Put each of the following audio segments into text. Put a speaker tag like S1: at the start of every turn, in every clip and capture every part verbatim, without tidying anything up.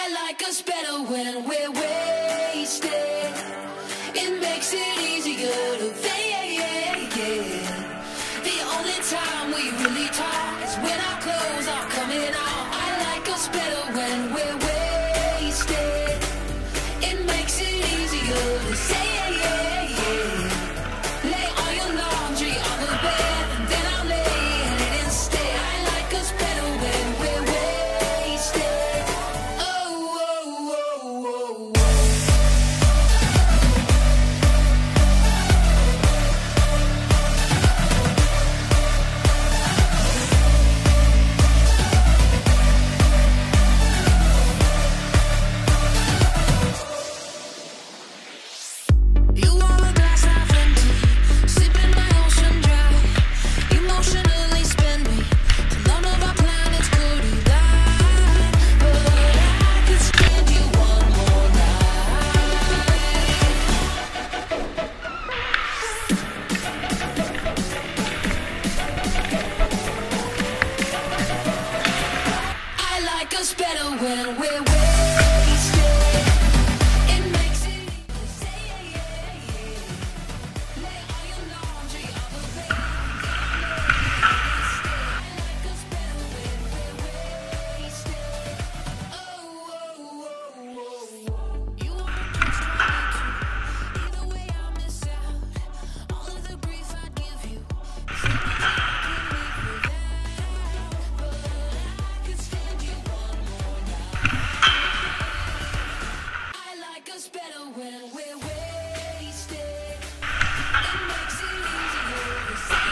S1: I like us better when we're wasted. It makes it easier to fake. The only time we really talk is when our clothes are coming off. I like us better when we're wasted. It makes it easier to say. Lay all your laundry on the bed and then I'll lay in it instead. I like us better when we're wasted. Oh, oh, oh, oh, oh. You want a glass half empty, sipping my ocean dry. Emotionally spend me till none of our planets could collide. But I could stand you one more night. I like us better when we're wasted. It makes it easy to say. Lay all your laundry on the bed. I like us better when we're wasted. Oh, oh, oh, oh, oh. You want to touch me too. Either way I'll miss out. All of the grief I'd give you is anything I can live without. But I could stand you one more night. I like us better when we're wasted. It makes it easier to say.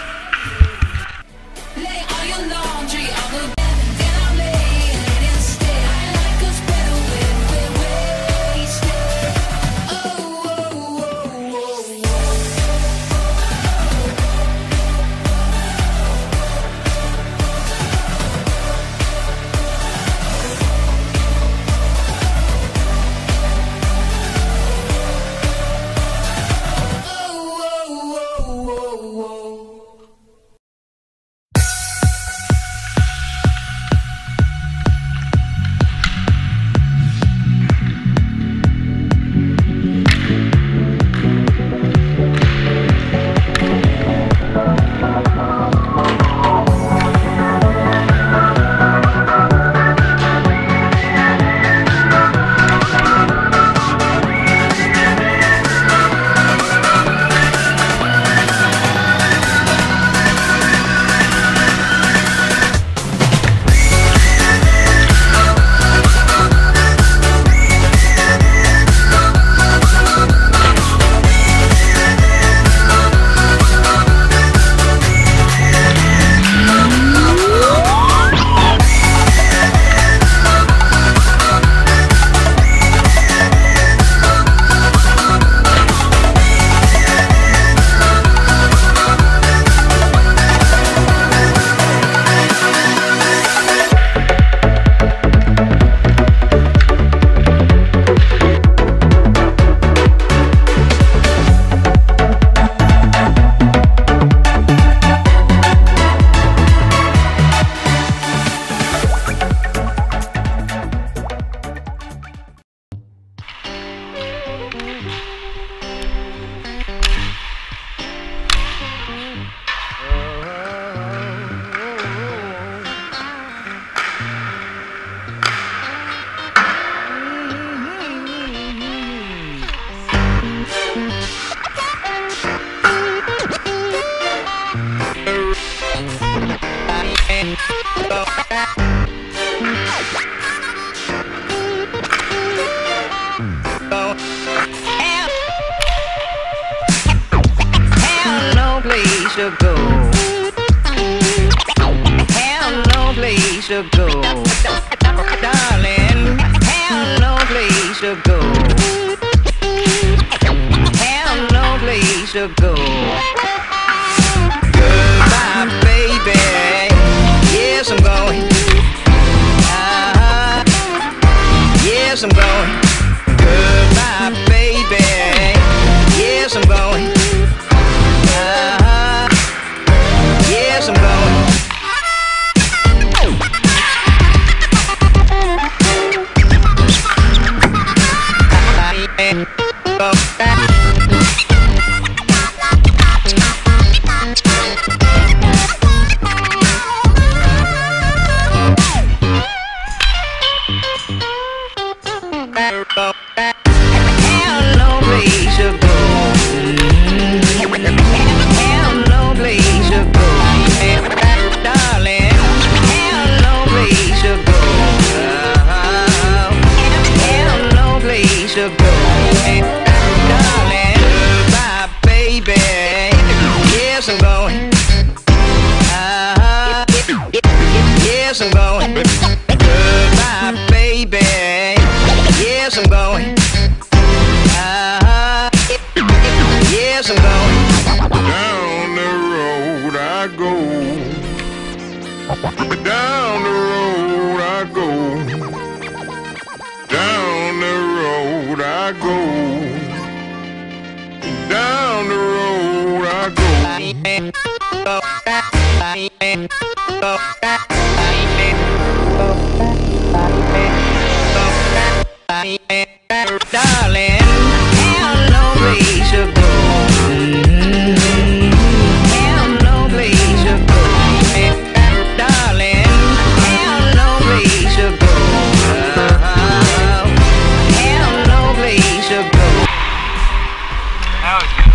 S1: Lay all your laundry on the bed and then I'll lay in it instead. I like us better when we're wasted. Oh, oh, oh, oh, oh. Oh, oh, oh, oh, oh.
S2: Have no place to go. Have no place to go. Darling, have no place to go. Have no place to go. Goodbye, baby. Yes, I'm going. Uh-huh. Yes, I'm going. Goodbye, baby. Yes, I'm going. Uh-huh. Yes, I'm going. I'm going. Goodbye, baby. Yes, I'm going. Uh, yes, I'm going.
S3: Down the road I go. Down the road I go. Down the road I go. Down the road I go.
S2: Darling, have no place to go. Have no place to go. Darling, have no place to go. Have no place to go.
S4: That was good.